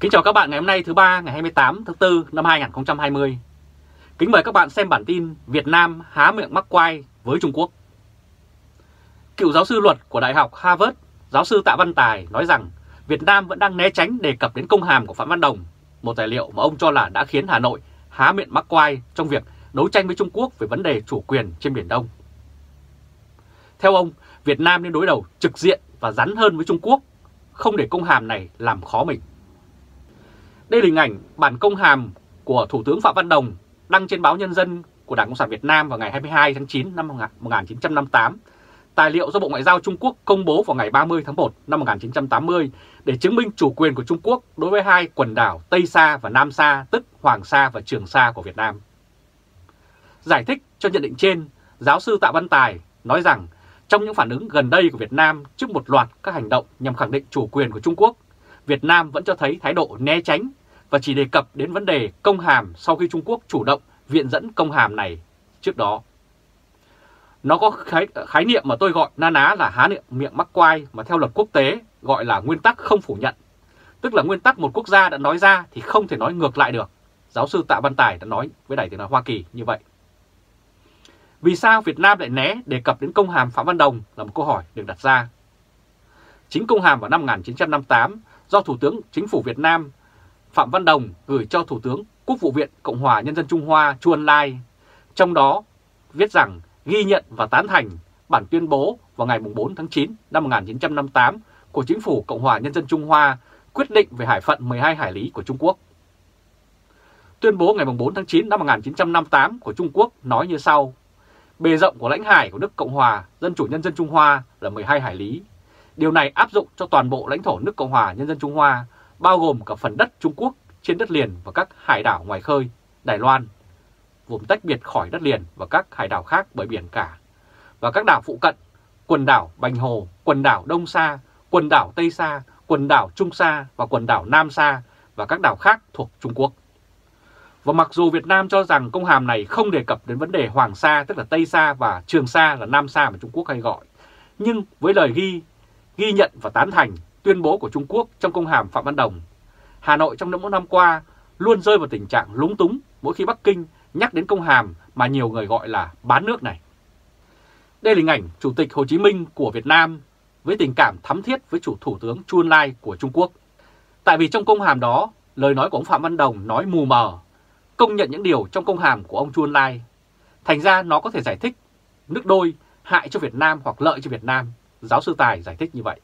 Kính chào các bạn ngày hôm nay thứ ba ngày 28 tháng 4 năm 2020. Kính mời các bạn xem bản tin Việt Nam há miệng mắc quai với Trung Quốc. Cựu giáo sư luật của Đại học Harvard, giáo sư Tạ Văn Tài nói rằng Việt Nam vẫn đang né tránh đề cập đến công hàm của Phạm Văn Đồng, một tài liệu mà ông cho là đã khiến Hà Nội há miệng mắc quai trong việc đấu tranh với Trung Quốc về vấn đề chủ quyền trên Biển Đông. Theo ông, Việt Nam nên đối đầu trực diện và rắn hơn với Trung Quốc, không để công hàm này làm khó mình. Đây là hình ảnh bản công hàm của Thủ tướng Phạm Văn Đồng đăng trên báo Nhân dân của Đảng Cộng sản Việt Nam vào ngày 22 tháng 9 năm 1958, tài liệu do Bộ Ngoại giao Trung Quốc công bố vào ngày 30 tháng 1 năm 1980 để chứng minh chủ quyền của Trung Quốc đối với hai quần đảo Tây Sa và Nam Sa, tức Hoàng Sa và Trường Sa của Việt Nam. Giải thích cho nhận định trên, giáo sư Tạ Văn Tài nói rằng trong những phản ứng gần đây của Việt Nam trước một loạt các hành động nhằm khẳng định chủ quyền của Trung Quốc, Việt Nam vẫn cho thấy thái độ né tránh và chỉ đề cập đến vấn đề công hàm sau khi Trung Quốc chủ động viện dẫn công hàm này trước đó. Nó có khái niệm mà tôi gọi na ná là há miệng mắc quai mà theo luật quốc tế gọi là nguyên tắc không phủ nhận. Tức là nguyên tắc một quốc gia đã nói ra thì không thể nói ngược lại được. Giáo sư Tạ Văn Tài đã nói với Đài Tiếng nói Hoa Kỳ như vậy. Vì sao Việt Nam lại né đề cập đến công hàm Phạm Văn Đồng là một câu hỏi được đặt ra. Chính công hàm vào năm 1958 do Thủ tướng Chính phủ Việt Nam Phạm Văn Đồng gửi cho Thủ tướng Quốc vụ viện Cộng hòa Nhân dân Trung Hoa Chu Ân Lai, trong đó viết rằng ghi nhận và tán thành bản tuyên bố vào ngày 4 tháng 9 năm 1958 của Chính phủ Cộng hòa Nhân dân Trung Hoa quyết định về hải phận 12 hải lý của Trung Quốc. Tuyên bố ngày 4 tháng 9 năm 1958 của Trung Quốc nói như sau: bề rộng của lãnh hải của nước Cộng hòa Dân chủ Nhân dân Trung Hoa là 12 hải lý. Điều này áp dụng cho toàn bộ lãnh thổ nước Cộng hòa Nhân dân Trung Hoa, bao gồm cả phần đất Trung Quốc trên đất liền và các hải đảo ngoài khơi, Đài Loan, vùng tách biệt khỏi đất liền và các hải đảo khác bởi biển cả, và các đảo phụ cận, quần đảo Bành Hồ, quần đảo Đông Sa, quần đảo Tây Sa, quần đảo Trung Sa và quần đảo Nam Sa và các đảo khác thuộc Trung Quốc. Và mặc dù Việt Nam cho rằng công hàm này không đề cập đến vấn đề Hoàng Sa, tức là Tây Sa, và Trường Sa là Nam Sa mà Trung Quốc hay gọi, nhưng với lời ghi nhận và tán thành tuyên bố của Trung Quốc trong công hàm Phạm Văn Đồng, Hà Nội trong những năm qua luôn rơi vào tình trạng lúng túng mỗi khi Bắc Kinh nhắc đến công hàm mà nhiều người gọi là bán nước này. Đây là hình ảnh Chủ tịch Hồ Chí Minh của Việt Nam với tình cảm thắm thiết với Thủ tướng Chu Ân Lai của Trung Quốc. Tại vì trong công hàm đó, lời nói của ông Phạm Văn Đồng nói mù mờ, công nhận những điều trong công hàm của ông Chu Ân Lai. Thành ra nó có thể giải thích nước đôi hại cho Việt Nam hoặc lợi cho Việt Nam, giáo sư Tài giải thích như vậy.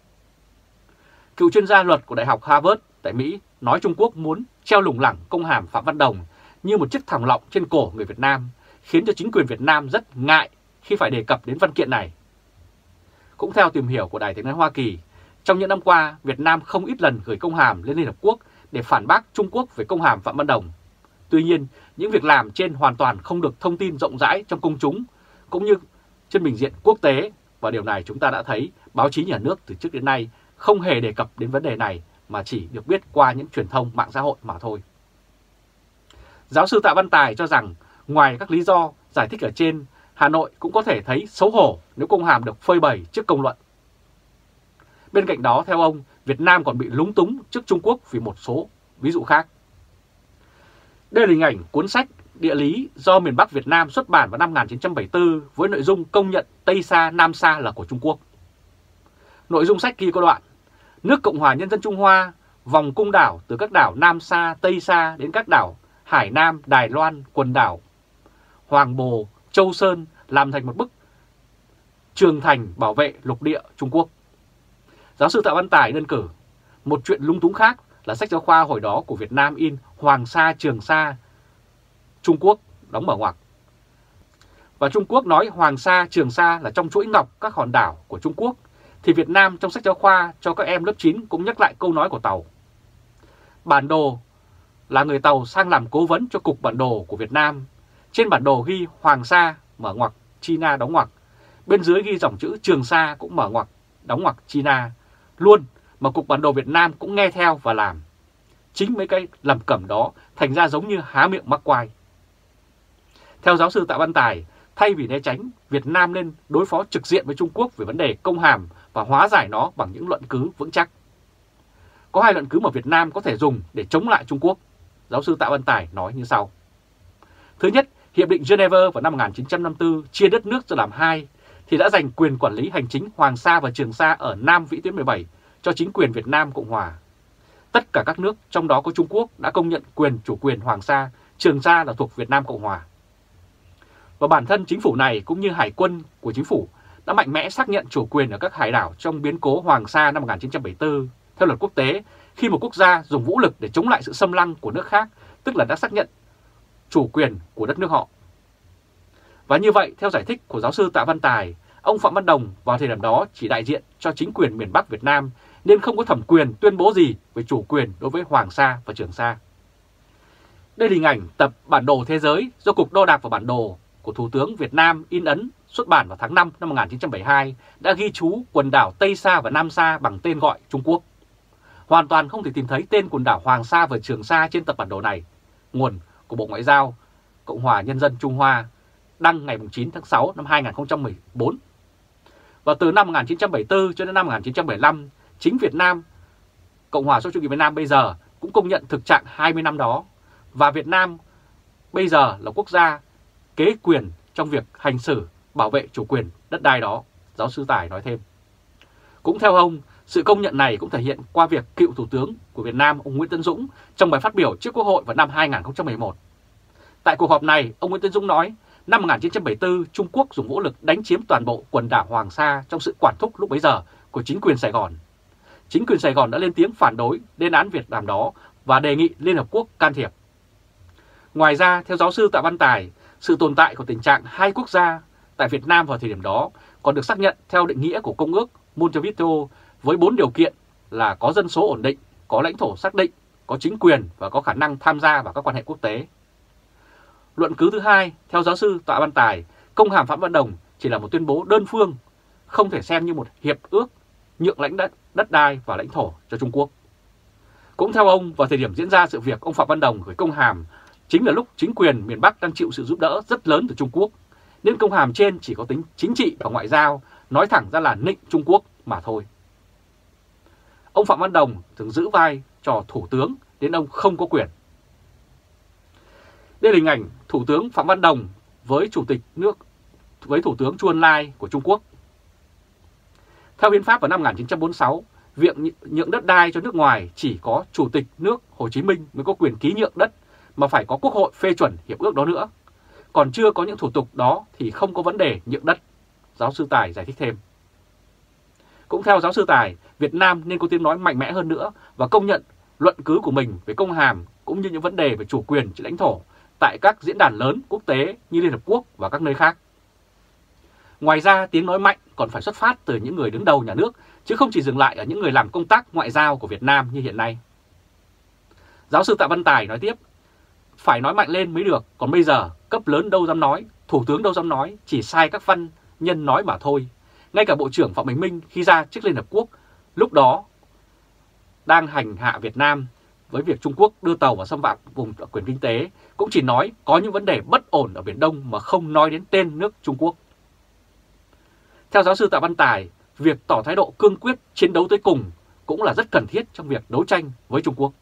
Cựu chuyên gia luật của Đại học Harvard tại Mỹ nói Trung Quốc muốn treo lủng lẳng công hàm Phạm Văn Đồng như một chiếc thòng lọng trên cổ người Việt Nam, khiến cho chính quyền Việt Nam rất ngại khi phải đề cập đến văn kiện này. Cũng theo tìm hiểu của Đài Tiếng nói Hoa Kỳ, trong những năm qua, Việt Nam không ít lần gửi công hàm lên Liên Hợp Quốc để phản bác Trung Quốc về công hàm Phạm Văn Đồng. Tuy nhiên, những việc làm trên hoàn toàn không được thông tin rộng rãi trong công chúng, cũng như trên bình diện quốc tế, và điều này chúng ta đã thấy báo chí nhà nước từ trước đến nay không hề đề cập đến vấn đề này mà chỉ được biết qua những truyền thông mạng xã hội mà thôi. Giáo sư Tạ Văn Tài cho rằng ngoài các lý do giải thích ở trên, Hà Nội cũng có thể thấy xấu hổ nếu công hàm được phơi bày trước công luận. Bên cạnh đó, theo ông, Việt Nam còn bị lúng túng trước Trung Quốc vì một số ví dụ khác. Đây là hình ảnh cuốn sách Địa lý do miền Bắc Việt Nam xuất bản vào năm 1974 với nội dung công nhận Tây Sa, Nam Sa là của Trung Quốc. Nội dung sách ghi có đoạn: nước Cộng hòa Nhân dân Trung Hoa vòng cung đảo từ các đảo Nam Sa, Tây Sa đến các đảo Hải Nam, Đài Loan, quần đảo Hoàng Bồ, Châu Sơn làm thành một bức tường thành bảo vệ lục địa Trung Quốc. Giáo sư Tạ Văn Tài đơn cử một chuyện lung túng khác là sách giáo khoa hồi đó của Việt Nam in Hoàng Sa, Trường Sa, Trung Quốc, đóng mở ngoặc. Và Trung Quốc nói Hoàng Sa, Trường Sa là trong chuỗi ngọc các hòn đảo của Trung Quốc, thì Việt Nam trong sách giáo khoa cho các em lớp 9 cũng nhắc lại câu nói của Tàu. Bản đồ là người Tàu sang làm cố vấn cho Cục Bản đồ của Việt Nam. Trên bản đồ ghi Hoàng Sa, mở ngoặc, China, đóng ngoặc. Bên dưới ghi dòng chữ Trường Sa cũng mở ngoặc, đóng ngoặc, China. Luôn mà Cục Bản đồ Việt Nam cũng nghe theo và làm. Chính mấy cái lầm cẩm đó thành ra giống như há miệng mắc quai. Theo giáo sư Tạ Văn Tài, thay vì né tránh, Việt Nam nên đối phó trực diện với Trung Quốc về vấn đề công hàm và hóa giải nó bằng những luận cứ vững chắc. có 2 luận cứ mà Việt Nam có thể dùng để chống lại Trung Quốc. Giáo sư Tạ Văn Tài nói như sau. Thứ nhất, Hiệp định Geneva vào năm 1954 chia đất nước ra làm 2 thì đã dành quyền quản lý hành chính Hoàng Sa và Trường Sa ở Nam Vĩ tuyến 17 cho chính quyền Việt Nam Cộng Hòa. Tất cả các nước, trong đó có Trung Quốc, đã công nhận quyền chủ quyền Hoàng Sa, Trường Sa là thuộc Việt Nam Cộng Hòa. Và bản thân chính phủ này cũng như hải quân của chính phủ đã mạnh mẽ xác nhận chủ quyền ở các hải đảo trong biến cố Hoàng Sa năm 1974. Theo luật quốc tế, khi một quốc gia dùng vũ lực để chống lại sự xâm lăng của nước khác, tức là đã xác nhận chủ quyền của đất nước họ. Và như vậy, theo giải thích của giáo sư Tạ Văn Tài, ông Phạm Văn Đồng vào thời điểm đó chỉ đại diện cho chính quyền miền Bắc Việt Nam nên không có thẩm quyền tuyên bố gì về chủ quyền đối với Hoàng Sa và Trường Sa. Đây là hình ảnh tập bản đồ thế giới do Cục Đo đạc và Bản đồ của Thủ tướng Việt Nam in ấn xuất bản vào tháng 5 năm 1972 đã ghi chú quần đảo Tây Sa và Nam Sa bằng tên gọi Trung Quốc. Hoàn toàn không thể tìm thấy tên quần đảo Hoàng Sa và Trường Sa trên tập bản đồ này. Nguồn của Bộ Ngoại giao Cộng hòa Nhân dân Trung Hoa, đăng ngày 9 tháng 6 năm 2014. Và từ năm 1974 cho đến năm 1975, chính Việt Nam, Cộng hòa xã hội chủ nghĩa Việt Nam bây giờ cũng công nhận thực trạng 20 năm đó. Và Việt Nam bây giờ là quốc gia kế quyền trong việc hành xử bảo vệ chủ quyền đất đai đó, giáo sư Tài nói thêm. Cũng theo ông, sự công nhận này cũng thể hiện qua việc cựu Thủ tướng của Việt Nam, ông Nguyễn Tấn Dũng, trong bài phát biểu trước Quốc hội vào năm 2011. Tại cuộc họp này, ông Nguyễn Tấn Dũng nói, năm 1974, Trung Quốc dùng vũ lực đánh chiếm toàn bộ quần đảo Hoàng Sa trong sự quản thúc lúc bấy giờ của chính quyền Sài Gòn. Chính quyền Sài Gòn đã lên tiếng phản đối lên án việc làm đó và đề nghị Liên Hợp Quốc can thiệp. Ngoài ra, theo giáo sư Tạ Văn Tài, sự tồn tại của tình trạng 2 quốc gia tại Việt Nam vào thời điểm đó còn được xác nhận theo định nghĩa của Công ước Montevideo với 4 điều kiện là có dân số ổn định, có lãnh thổ xác định, có chính quyền và có khả năng tham gia vào các quan hệ quốc tế. Luận cứ thứ hai, theo giáo sư Tạ Văn Tài, công hàm Phạm Văn Đồng chỉ là một tuyên bố đơn phương, không thể xem như một hiệp ước nhượng lãnh đất đai và lãnh thổ cho Trung Quốc. Cũng theo ông, vào thời điểm diễn ra sự việc ông Phạm Văn Đồng gửi công hàm chính là lúc chính quyền miền Bắc đang chịu sự giúp đỡ rất lớn từ Trung Quốc, nên công hàm trên chỉ có tính chính trị và ngoại giao, nói thẳng ra là nịnh Trung Quốc mà thôi. Ông Phạm Văn Đồng thường giữ vai trò thủ tướng đến ông không có quyền. Đây là hình ảnh Thủ tướng Phạm Văn Đồng với Thủ tướng Chu Ân Lai của Trung Quốc. Theo hiến pháp vào năm 1946, việc nhượng đất đai cho nước ngoài chỉ có Chủ tịch nước Hồ Chí Minh mới có quyền ký nhượng đất, mà phải có Quốc hội phê chuẩn hiệp ước đó nữa. Còn chưa có những thủ tục đó thì không có vấn đề nhượng đất, giáo sư Tài giải thích thêm. Cũng theo giáo sư Tài, Việt Nam nên có tiếng nói mạnh mẽ hơn nữa và công nhận luận cứ của mình về công hàm cũng như những vấn đề về chủ quyền trên lãnh thổ tại các diễn đàn lớn quốc tế như Liên Hợp Quốc và các nơi khác. Ngoài ra, tiếng nói mạnh còn phải xuất phát từ những người đứng đầu nhà nước, chứ không chỉ dừng lại ở những người làm công tác ngoại giao của Việt Nam như hiện nay. Giáo sư Tạ Văn Tài nói tiếp, phải nói mạnh lên mới được, còn bây giờ cấp lớn đâu dám nói, thủ tướng đâu dám nói, chỉ sai các văn nhân nói mà thôi. Ngay cả Bộ trưởng Phạm Bình Minh khi ra trước Liên Hợp Quốc, lúc đó đang hành hạ Việt Nam với việc Trung Quốc đưa tàu vào xâm phạm vùng quyền kinh tế, cũng chỉ nói có những vấn đề bất ổn ở Biển Đông mà không nói đến tên nước Trung Quốc. Theo giáo sư Tạ Văn Tài, việc tỏ thái độ cương quyết chiến đấu tới cùng cũng là rất cần thiết trong việc đấu tranh với Trung Quốc.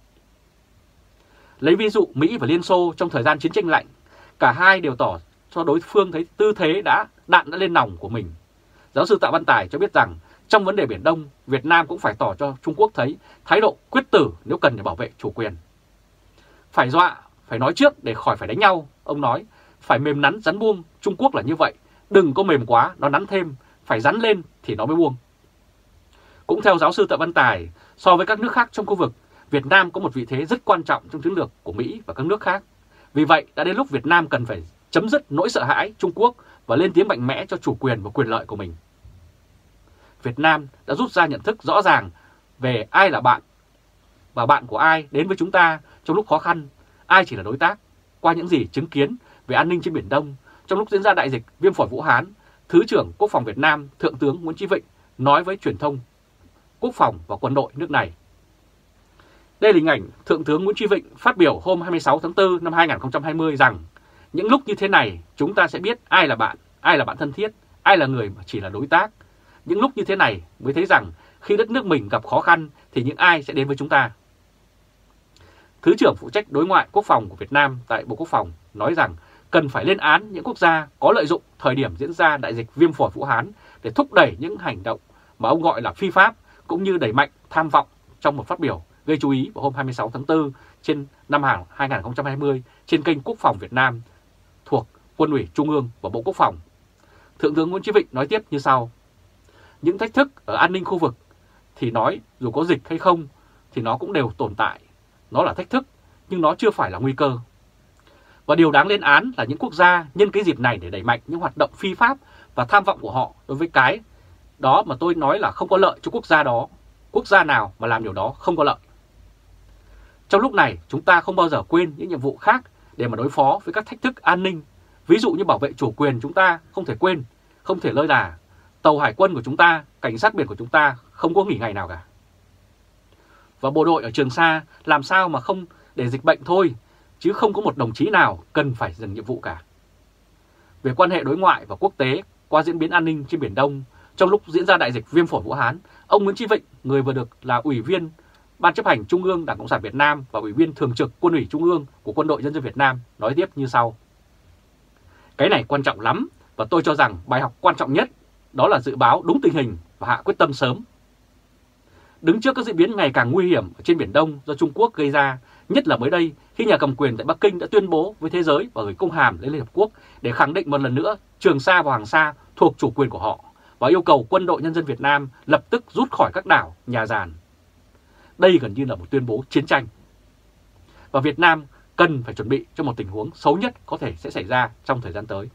Lấy ví dụ Mỹ và Liên Xô trong thời gian chiến tranh lạnh, cả hai đều tỏ cho đối phương thấy tư thế đạn đã lên nòng của mình. Giáo sư Tạ Văn Tài cho biết rằng trong vấn đề Biển Đông, Việt Nam cũng phải tỏ cho Trung Quốc thấy thái độ quyết tử nếu cần để bảo vệ chủ quyền. Phải dọa, phải nói trước để khỏi phải đánh nhau, ông nói, phải mềm nắn rắn buông, Trung Quốc là như vậy, đừng có mềm quá, nó nắn thêm, phải rắn lên thì nó mới buông. Cũng theo giáo sư Tạ Văn Tài, so với các nước khác trong khu vực, Việt Nam có một vị thế rất quan trọng trong chiến lược của Mỹ và các nước khác. Vì vậy, đã đến lúc Việt Nam cần phải chấm dứt nỗi sợ hãi Trung Quốc và lên tiếng mạnh mẽ cho chủ quyền và quyền lợi của mình. Việt Nam đã rút ra nhận thức rõ ràng về ai là bạn và bạn của ai đến với chúng ta trong lúc khó khăn, ai chỉ là đối tác. Qua những gì chứng kiến về an ninh trên Biển Đông, trong lúc diễn ra đại dịch viêm phổi Vũ Hán, Thứ trưởng Quốc phòng Việt Nam Thượng tướng Nguyễn Chí Vịnh nói với truyền thông quốc phòng và quân đội nước này. Đây là hình ảnh Thượng tướng Nguyễn Chí Vịnh phát biểu hôm 26 tháng 4 năm 2020 rằng những lúc như thế này chúng ta sẽ biết ai là bạn thân thiết, ai là người mà chỉ là đối tác. Những lúc như thế này mới thấy rằng khi đất nước mình gặp khó khăn thì những ai sẽ đến với chúng ta? Thứ trưởng phụ trách đối ngoại quốc phòng của Việt Nam tại Bộ Quốc phòng nói rằng cần phải lên án những quốc gia có lợi dụng thời điểm diễn ra đại dịch viêm phổi Vũ Hán để thúc đẩy những hành động mà ông gọi là phi pháp, cũng như đẩy mạnh tham vọng trong một phát biểu gây chú ý vào hôm 26 tháng 4 trên năm 2020 trên kênh Quốc phòng Việt Nam thuộc Quân ủy Trung ương và Bộ Quốc phòng. Thượng tướng Nguyễn Chí Vịnh nói tiếp như sau: những thách thức ở an ninh khu vực thì nói dù có dịch hay không thì nó cũng đều tồn tại. Nó là thách thức nhưng nó chưa phải là nguy cơ. Và điều đáng lên án là những quốc gia nhân cái dịp này để đẩy mạnh những hoạt động phi pháp và tham vọng của họ đối với cái đó mà tôi nói là không có lợi cho quốc gia đó. Quốc gia nào mà làm điều đó không có lợi. Trong lúc này chúng ta không bao giờ quên những nhiệm vụ khác để mà đối phó với các thách thức an ninh. Ví dụ như bảo vệ chủ quyền chúng ta không thể quên, không thể lơi là. Tàu hải quân của chúng ta, cảnh sát biển của chúng ta không có nghỉ ngày nào cả. Và bộ đội ở Trường Sa làm sao mà không để dịch bệnh thôi, chứ không có một đồng chí nào cần phải dừng nhiệm vụ cả. Về quan hệ đối ngoại và quốc tế qua diễn biến an ninh trên Biển Đông, trong lúc diễn ra đại dịch viêm phổi Vũ Hán, ông Nguyễn Chí Vịnh, người vừa được là Ủy viên Ban chấp hành Trung ương Đảng Cộng sản Việt Nam và Ủy viên Thường trực Quân ủy Trung ương của Quân đội Nhân dân Việt Nam nói tiếp như sau: cái này quan trọng lắm và tôi cho rằng bài học quan trọng nhất đó là dự báo đúng tình hình và hạ quyết tâm sớm. Đứng trước các diễn biến ngày càng nguy hiểm ở trên Biển Đông do Trung Quốc gây ra, nhất là mới đây khi nhà cầm quyền tại Bắc Kinh đã tuyên bố với thế giới và gửi công hàm đến Liên Hợp Quốc để khẳng định một lần nữa Trường Sa và Hoàng Sa thuộc chủ quyền của họ và yêu cầu Quân đội Nhân dân Việt Nam lập tức rút khỏi các đảo, nhà giàn. Đây gần như là một tuyên bố chiến tranh. Và Việt Nam cần phải chuẩn bị cho một tình huống xấu nhất có thể sẽ xảy ra trong thời gian tới.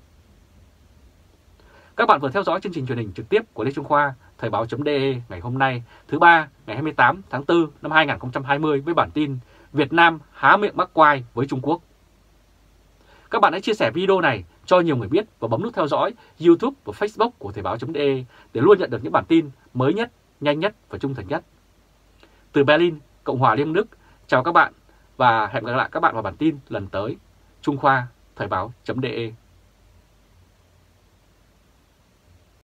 Các bạn vừa theo dõi chương trình truyền hình trực tiếp của Lê Trung Khoa, Thời báo.de ngày hôm nay, thứ Ba, ngày 28 tháng 4 năm 2020 với bản tin Việt Nam há miệng mắc quai với Trung Quốc. Các bạn hãy chia sẻ video này cho nhiều người biết và bấm nút theo dõi YouTube và Facebook của Thời báo.de để luôn nhận được những bản tin mới nhất, nhanh nhất và trung thực nhất. Từ Berlin, Cộng hòa Liên bang Đức, chào các bạn và hẹn gặp lại các bạn vào bản tin lần tới. Trung Khoa, Thời báo.de.